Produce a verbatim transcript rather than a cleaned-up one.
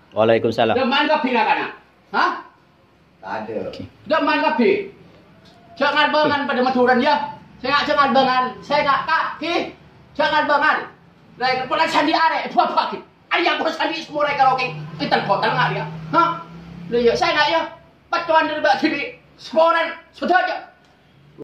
Waalaikumsalam. Deman kapi nak kana? Ha? Tak ada. Okay. Deman kapi. Jangan bengan pada maturan ya. Saya jangan bengan. Saya nak kaki. Jangan bengan. Lai pula sandi are apa-apa ki. Ayah ko sandi semua rai karaoke. Kita hotel ngak dia. Ha? Lah ya saya nak ya. Patuan dari bak sini. Semua orang sudah aja.